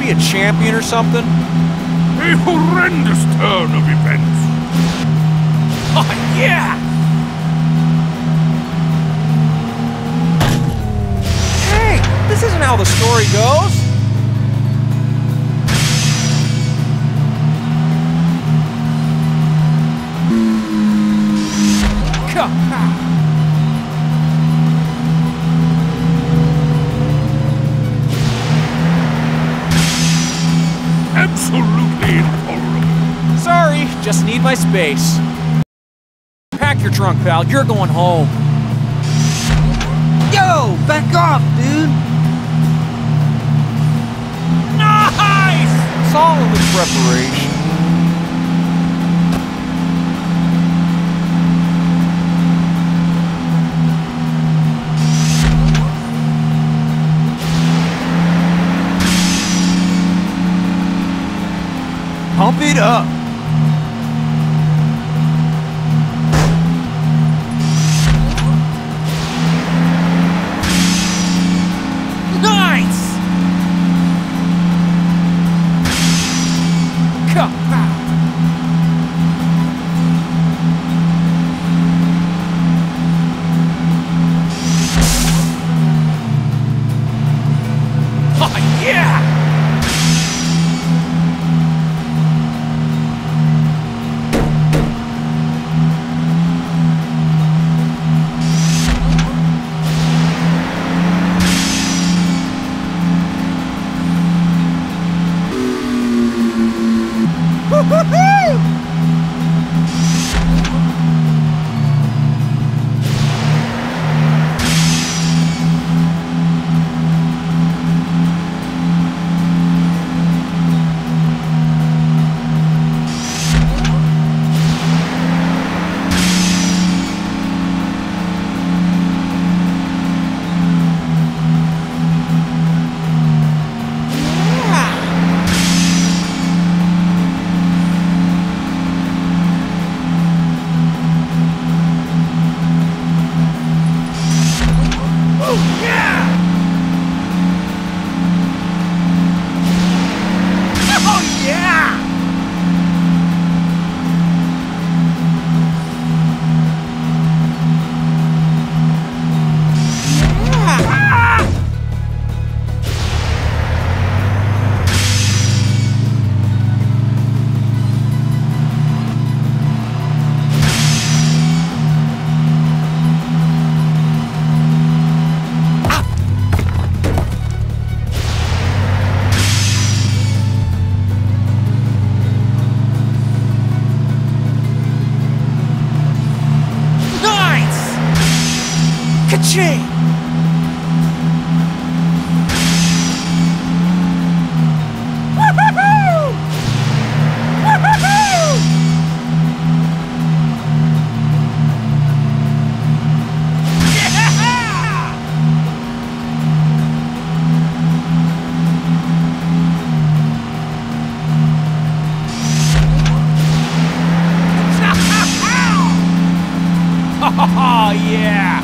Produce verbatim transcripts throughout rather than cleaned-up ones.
be a champion or something? A horrendous turn of events. Oh, yeah! Hey, this isn't how the story goes. Absolutely intolerable. Sorry, just need my space. Pack your trunk, pal. You're going home. Yo, back off, dude. Nice! It's all in the preparation. Pump it up. Nice! Kapow! Oh, yeah! Woo-hoo-hoo! Ka-ching! Woo-hoo-hoo! Woo-hoo-hoo! Yeah! Oh, yeah!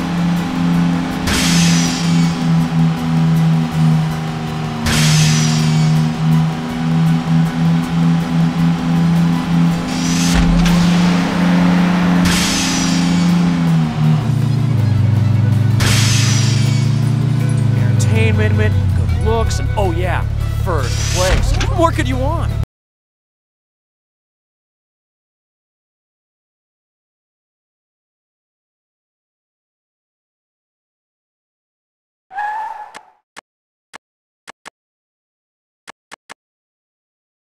Entertainment, good looks, and oh yeah, first place. What more could you want?